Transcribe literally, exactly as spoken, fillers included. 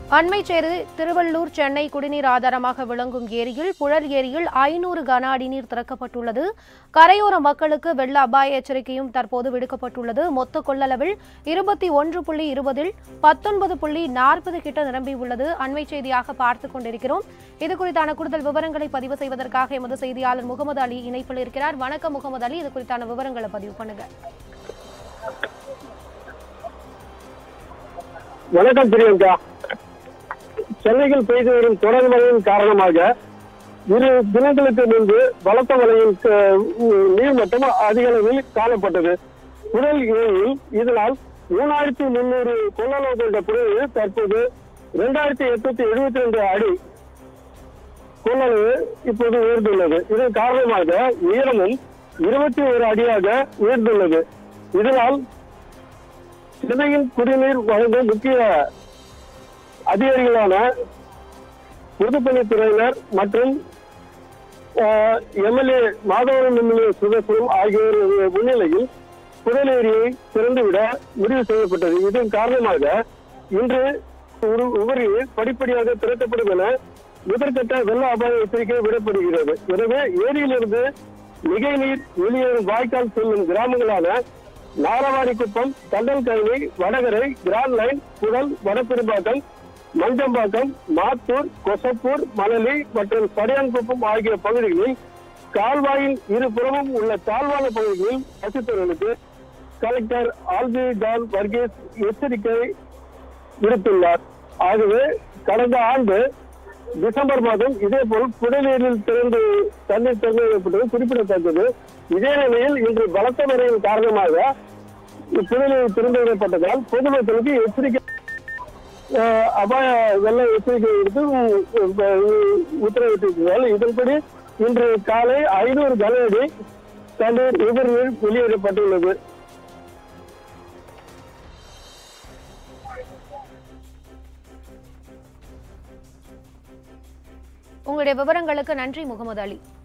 அண்மை செய்தி திருவள்ளூர் சென்னை குடிநீர் ஆதாரமாக விளங்கும் ஏரியில் புழல் ஏரியில் ஐநூறு கன அடி நீர் திறக்கப்பட்டுள்ளது. கரையோர மக்களுக்கு வெள்ள அபாய எச்சரிக்கையும் தற்போது விடுக்கப்பட்டுள்ளது. மொத்த கொள்ளளவில் இருபத்தி ஒன்று புள்ளி இருபதில் பத்தொன்பது புள்ளி நாற்பது கிட்ட நிரம்பியுள்ளது. அண்மை செய்தியாக பார்த்துக் கொண்டிருக்கிறோம். இது குறித்தான கூடுதல் விவரங்களை பதிவு செய்வதற்காக எமது செய்தியாளர் முகமது அலி இணைப்பில் இருக்கிறார். வணக்கம் முகமது அலி, இது குறித்தான விவரங்களை பதிவு பண்ணுங்க. வணக்கம் பிரியங்கா. சென்னையில் பெய்து வரும் தொடர் மழையின் காரணமாக இரு தினங்களுக்கு முன்பு பலத்த மழையின் நீர்மட்டம் அதிக அளவில் காணப்பட்டது. புழல் ஏரியில் இதனால் மூணாயிரத்தி முன்னூறு கொள்ளளவு கொண்ட புழல் தற்போது இரண்டாயிரத்தி எட்நூத்தி எழுபத்தி ரெண்டு அடி கொள்ளளவு இப்போது உயர்ந்துள்ளது. இதன் காரணமாக உயரமும் இருபத்தி ஒரு அடியாக உயர்ந்துள்ளது. இதனால் சென்னையின் குடிநீர் வழங்கும் முக்கிய அதிகாரிகளான பொதுப்பணித்துறையினர் மற்றும் எம்எல்ஏ மாதவரம் எம்எல்ஏ சுதர்சனம் ஆகியோர் முன்னிலையில் புழல் ஏரியை திறந்துவிட முடிவு செய்யப்பட்டது. இதன் காரணமாக இன்று ஒரு உபரி படிப்படியாக திறக்கப்படும் என முதற்கட்ட வெள்ள அபாய எச்சரிக்கை விடப்படுகிறது. எனவே ஏரியிலிருந்து மிகை நீர் வெளியேறும் வாய்க்கால் செல்லும் கிராமங்களான நாரவாடிக்குப்பம், தண்டல்கழனி, வடகரை, கிராண்ட் லைன், புழல், வடபெரும்பாக்கம், மஞ்சம்பாக்கம், மாத்தூர், கொசப்பூர், மணலி மற்றும் சடையான்குப்பம் ஆகிய பகுதிகளில் கால்வாயின் இருபுறமும் உள்ள தாழ்வான பகுதிகளில் வசித்தவர்களுக்கு கலெக்டர் ஆல்பி ஜான் வர்கீஸ் எச்சரிக்கை விடுத்துள்ளார். ஆகவே கடந்த ஆண்டு டிசம்பர் மாதம் இதேபோல் புழலீரில் திறந்து தண்ணீர் திறந்துவிடப்பட்டது குறிப்பிடத்தக்கது. இதே நிலையில் இன்று பலத்த மழையின் காரணமாக புழலீர் திறந்துவிடப்பட்டதால் பொதுமக்களுக்கு எச்சரிக்கை அபாய வெள்ள எச்சரிக்கை எடுத்து உத்தரவிட்டிருக்கிறார்கள். இதன்படி இன்று காலை ஐநூறு கன அடி தண்ணீர் உபரிநீர் வெளியேறப்பட்டுள்ளது. உங்களுடைய விவரங்களுக்கு நன்றி முகமது அலி.